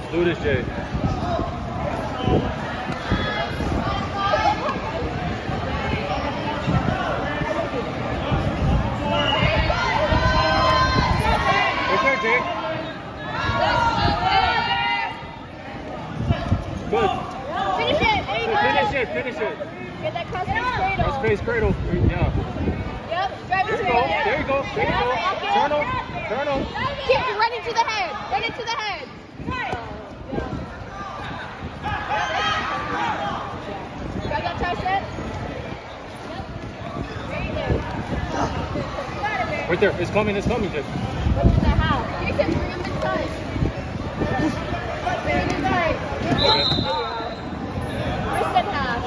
Do this, Jay. Jay. Good. Finish it. There you go. Finish it. Get that cross face cradle. Cross face cradle. Yeah. Yep. Drive There it you go. There you go. Turn on. Keep running to the head. Run it to the head. Grab that tricep. Right there. It's coming, Jay. What's in the house? Jason, bring him inside. Bring him inside. Wrist and half.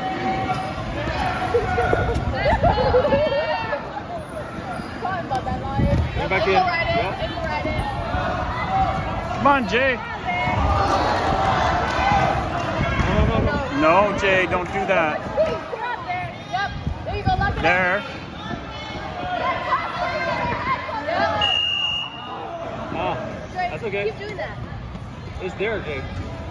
Come on, bud, that line. Back in. Come on, Jay. No, Jay, don't do that. Yep. There you go. Lock it there. Up. That's okay. Keep doing that. It's there, Jay.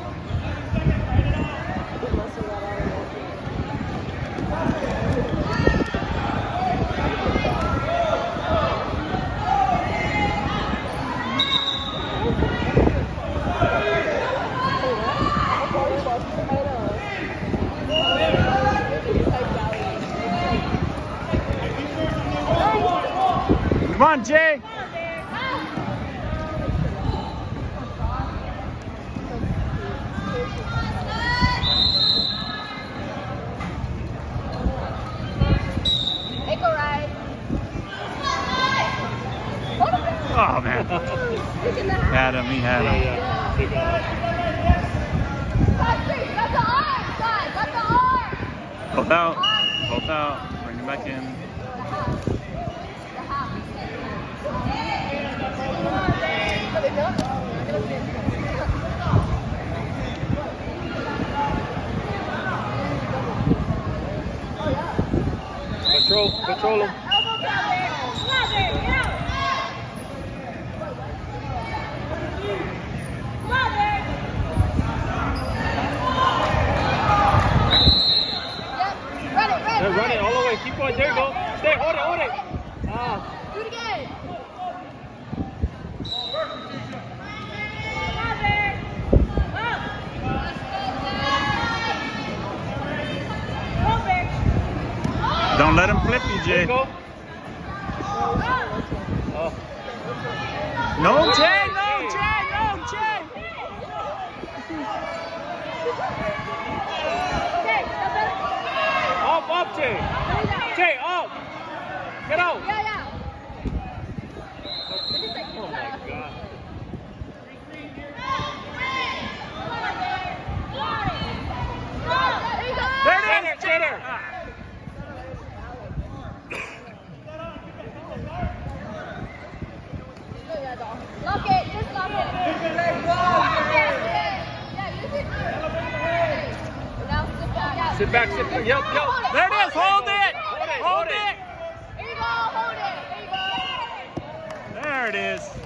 Come on, Jay. Oh, man. Had him. He had him. Yeah. Got the arm, guys. Got the arm. Both out. Both out. Bring him back in. Control him. Run it all the way. Keep going. There you go. Stay. Hold it. Do it again. Don't let him flip you, Jay. Go. No, Jay. No, Jay. No, Jay. Up, Jay. Jay, up. Get out. Yeah. Oh my God. There it is. Jay. Lock it. Just lock it. Now sit back. Sit back. Yep. There it is. Hold it. Hold it. There you go. Hold it. There you go. There it is.